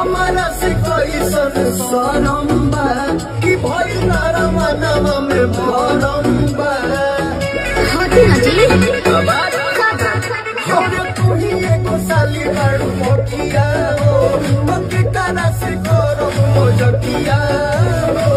हमारा से कोई सनम बा कि भइल तारा मनवा में भरम बा। होती ना जी अरे तू ही एगो साली बारू मोटिया हो मक्की तारा से करम मोजकिया हो।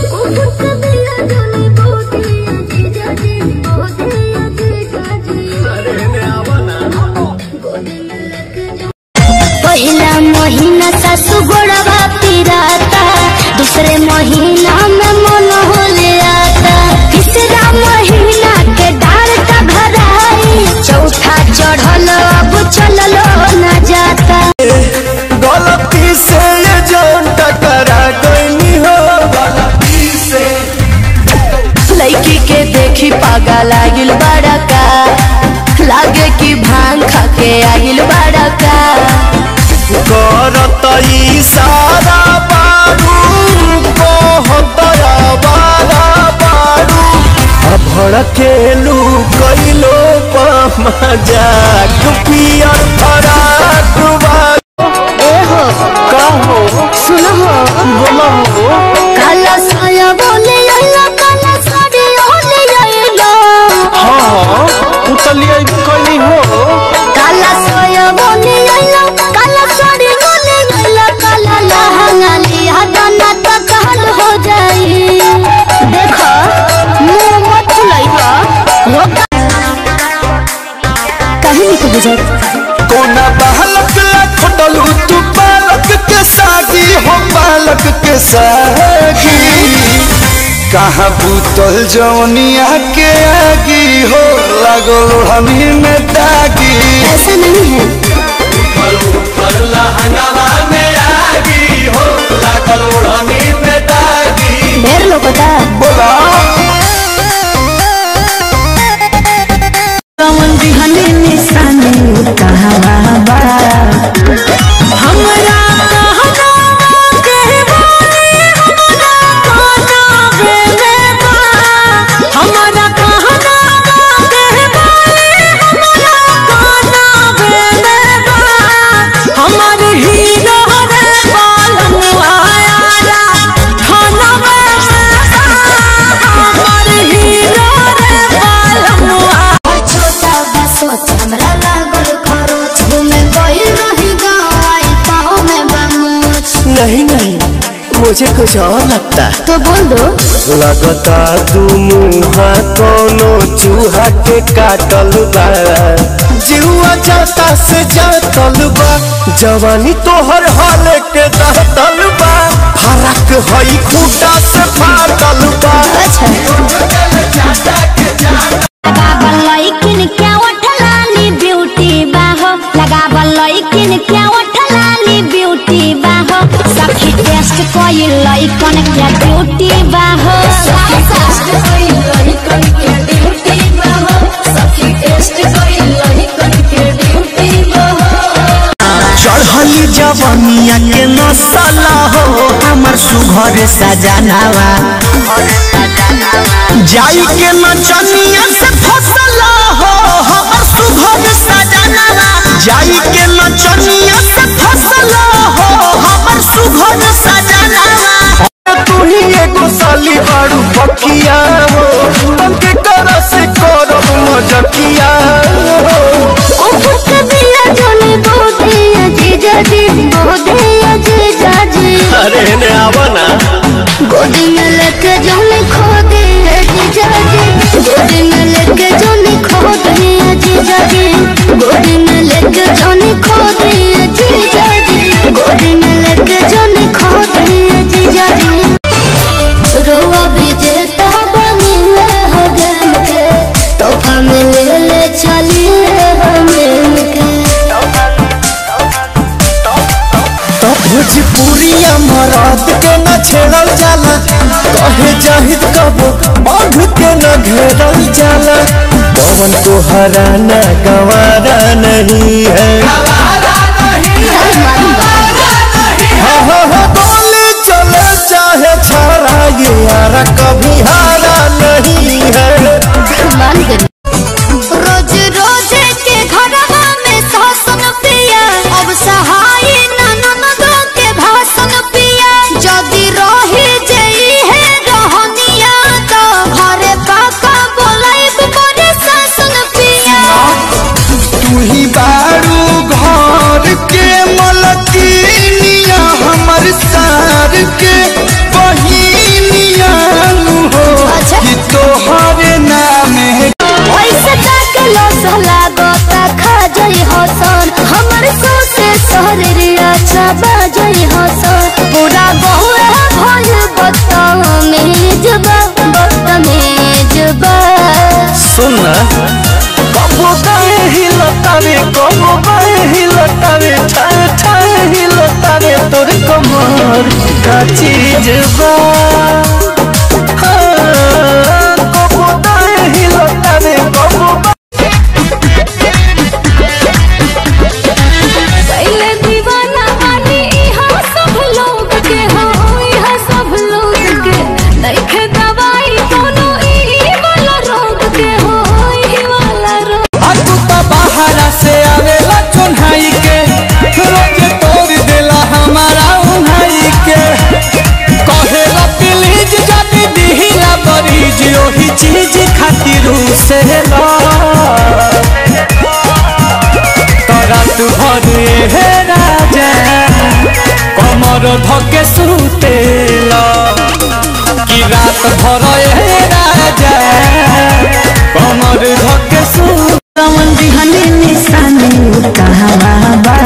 पहला महीना सासु गोड़वा पिराता, दूसरे महीना में मन हो ले आता, तीसरा महीना के डाल का भराई, चौथा चढ़ल अब चललो न जाता। गलती से ये जान टकरा गई हो, गलती से लड़की के देखी पागा लागिल बड़ा का, लागे कि भांग खा के आगिल बड़ा का। करत इशारा बारू बहुत आवारा बारू, भड़केलू कैलो मजाक पियर फराक एहो कहो सुनो हो बोलो हो। काला साया बोले आइला, काला साड़ी ओले आइला। हाँ उतलिए कैली हो। काला साया बोले आइला, काला साड़ी ओले आइला, काला लहंगा लिया दाना तो कहल हो जाई। देखो मुंह मत फुलाइबा, हो कहीं नहीं बुझत। कोना बालक खोटलू तू बालक के सागी हो, बालक के सागी कहाँ बूतल जौनिया के आगी हो, लागल हमी में दागी। ऐसा नहीं है ढेर लोग बता बोला कमल दिहने निशानी कहाँ बा, हमरा नहीं नहीं मुझे कुछ और लगता। तो बोल दो। लगता तू मुँहा कोनो चूहा के काटल बा, जीवा जाता से जातल बा, जवानी तोहर हाल के दहतल बा, फरक हई खूटा से फाटल बा। लगावल लइकिन क्या उठलाली ब्यूटी बाहो, लगावल लइकिन क्या उठलाली ब्यूटी बाहो, सखी टेस्ट कोई लइकन क्या ब्यूटी बाहो, सखी टेस्ट कोई लइकन क्या ब्यूटी बाहो, सखी टेस्ट कोई लइकन क्या ब्यूटी बाहो। चढ़ली जवनिया के नसला हो, हमर सुघर सजनावा, जाई के नचनिया से फसला हो, हमर सुघर सजनावा, जाई के नचनिया से फसला हो, हमर सुघर सजनावा। तू ही एगो साली बारू पकिया हो, तनके कर से करब मजकिया हो। ओ कबिया जोने बोधे जीजा जी, बोधे जीजा जी, अरे ने आवा ना गोदी में लेके जोने खो दे जीजा जी, गोदी में लेके जोने खो दे जीजा जी, गोदी में लेके जोने खो दे जीजा जी, गोदी में लेके जोने खो दे जीजा जी। रोवा भी देता बनी हो गम के, तोहफा में ले चली हमें के। भोजपुरिया मराद के न छेड़ल जाला, कहे जाहिद कबो बांध के न घेरल जाला, पवन को हराना गवारा नहीं है। गोली चले चाहे छाड़ा, ये यारा कभी हारा नहीं है। रोज रोज के घरवा में सासन पिया, अब सहाय ननद के बाजा बजई हस पूरा बहुए भोल बदतमीजबा बदतमीजबा। सुन ना कबो गाए हिलतावे कबो गाए हिलतावे ठाए ठाए हिलतावे तोर कमर का चीज बा। कबो गाए हिलतावे कबो पहले दीवाना वाली यहाँ सब लोग के हो यहाँ सब लोग के देखे दवाई दोनों ई वाला रोग के हो ई वाला रोग। तू तो बाहर से आवेला चुन्हाई के रोज तोड़ देला हमारा उन्हाई के कहेला प्लीज जानी दिहिला बरीज ओही चीज खातिर से ला रात भर हे राजा कमर धके सुतेला कि रात भर हे राजा कमर धके सुतवन दिहनी निशानी कहवा बा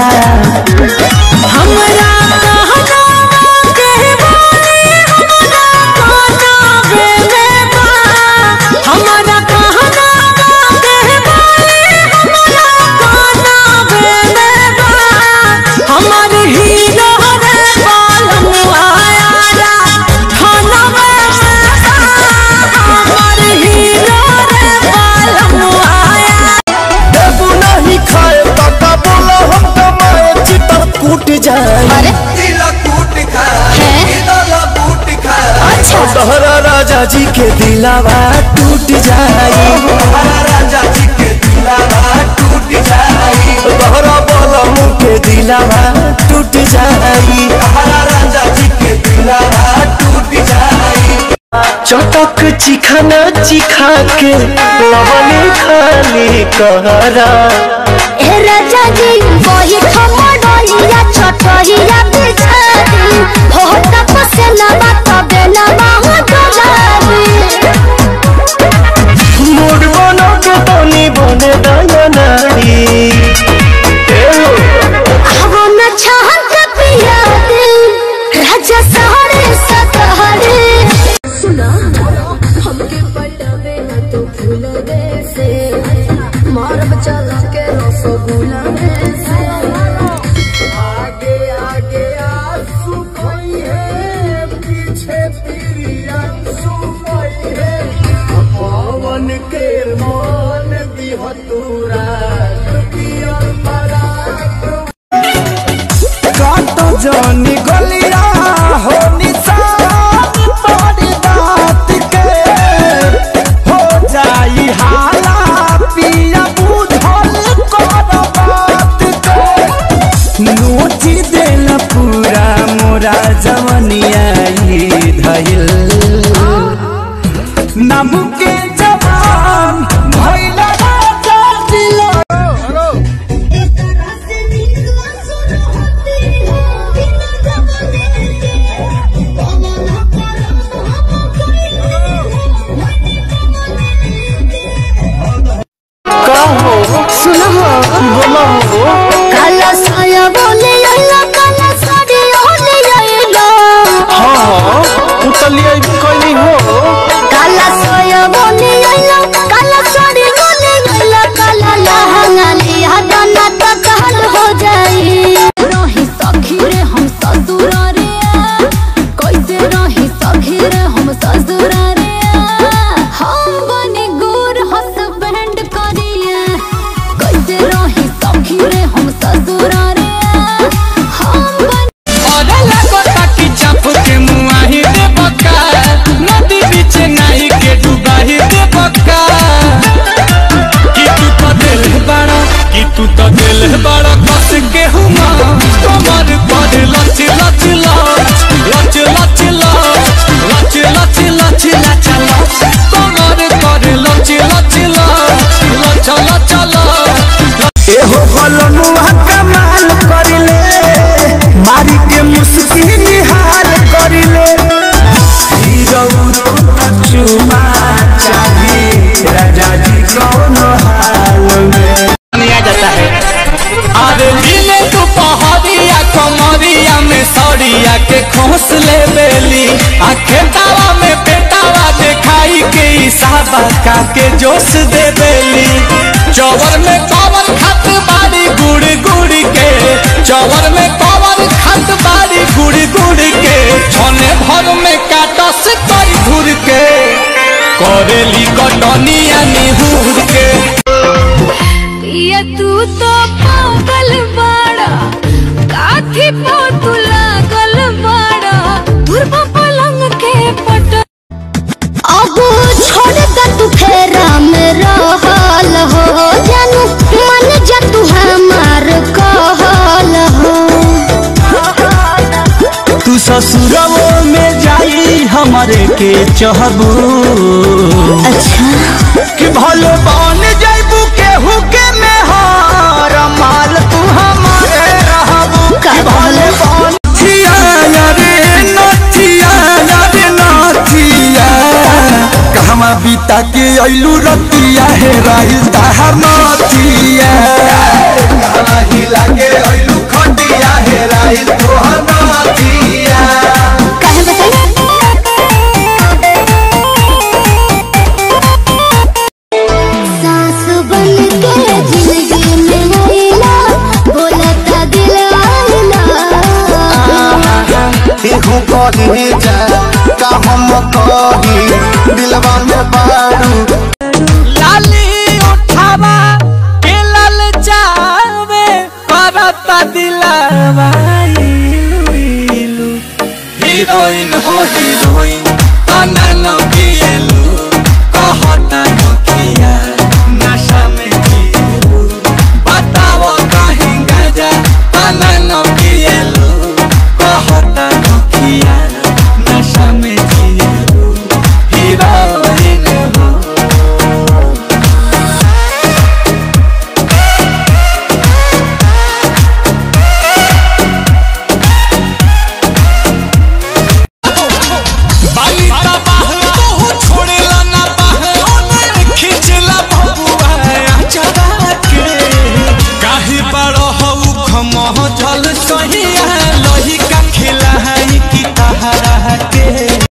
हमरा कहना के बोली हमरा कहना बेले बा हमरा कहना के बोली हमरा कहना बेले बा हमर हीरो रे बालम आया खाना में हमर हीरो रे बालम आया। देबू नहीं खाए काका बोला हम कमाए चिता कूट जाए। अरे अच्छा तोहरा राजा जी के दिलावा टूट जाए। राजा जी के दिलावा टूट जाए तोहरा बलम के दिलावा टूट जाए। राजा जी के दिलावा टूट जाए। चटक चिखाना चिखा के लवने खाली कहरा ए राजा जी वही खमडलिया छटहिया बिछादी हो तप से लबा तबे लबा हो डलाबी। मोड़ बनो के तनी बने दाना नारी। आवो न छहन के पिया दिल राजा सहरे सतहरे। सुना हमके पटवे न तो फूल दे से मारब चला के रसगुल्ला में से। आगे आगे आंसू खोई है पीछे तेरी आंसू खोई है पवन के मान बिहतूरा पियर पराग काटो जानी गलिया हो निशान तोड़ी दांत के हो जाई हाला पिया बुझल कर बात के नोची देला पूरा मोरा जवनिया धइल नाम के जवान भइला राजा दिल। सुनो बोला हो काला साया बोले आइला काला साड़ी ओले आइला। हाँ उतलिए कोई हो काला साया बोले के खोस ले बेली खेतावा में पेटावा देखाई के इसाबा का के जोश दे बेली चौवर में कवर खत बाड़ी गुड़ गुड़ के चौवर में कवर खत बाड़ी गुड़ गुड़ के छोने भर में काटस कई घूर के करेली कटनिया निहुर के ये तू तो पागल बाड़ा काथी पो तू लागल बाड़ा धुरबा पलंग के पट अब छोड़ दे तू फेरा में रहल हो जानू मन जा तू हमार कहल हो तू ससुरवो में जाई हमारे के चहबू अच्छा कि भले बन जाइबू केहू के में हार माल तू हमारे रहबू कि भले बन थिया रे नथिया रे नथिया कहवा बीता के अइलू रतिया हे राइल दहर नथिया कहवा हिला के अइलू खटिया हे राइल तोहर नथिया काहे बताई सास बन के जिंदगी में आइला बोलता दिल आइला केहू कही जा का हम कही दिलवा में बारू लाली उठावा के लाल जावे करता दिलवा इलू इलू हीरोइन हो हीरोइन